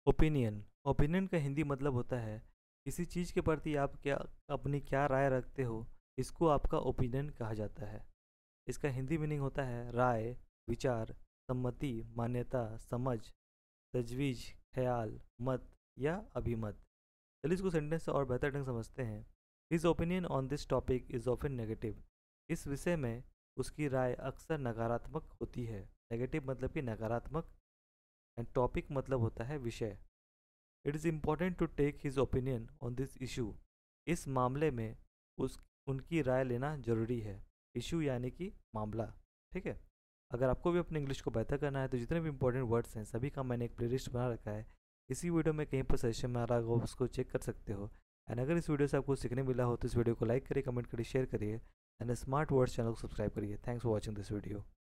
Opinion opinion का हिंदी मतलब होता है किसी चीज़ के प्रति आप क्या अपनी क्या राय रखते हो। इसको आपका ओपिनियन कहा जाता है। इसका हिंदी मीनिंग होता है राय, विचार, सम्मति, मान्यता, समझ, तजवीज, ख्याल, मत या अभिमत। चलिए इसको सेंटेंस से और बेहतर ढंग से समझते हैं। His opinion on this topic is often negative. इस विषय में उसकी राय अक्सर नकारात्मक होती है। नेगेटिव मतलब कि नकारात्मक, एंड टॉपिक मतलब होता है विषय। It is important to take his opinion on this issue. इस मामले में उस उनकी राय लेना जरूरी है। इशू यानी कि मामला। ठीक है। अगर आपको भी अपने इंग्लिश को बेहतर करना है तो जितने भी इंपॉर्टेंट वर्ड्स हैं सभी का मैंने एक प्लेलिस्ट बना रखा है। इसी वीडियो में कहीं पर सजेशन में आ रहा होगा, उसको चेक कर सकते हो। एंड अगर इस वीडियो से आपको सीखने मिला हो तो इस वीडियो को लाइक करिए, कमेंट करिए, शेयर करिए, एंड स्मार्ट वर्ड्स चैनल को सब्सक्राइब करिए। Thanks for watching this video.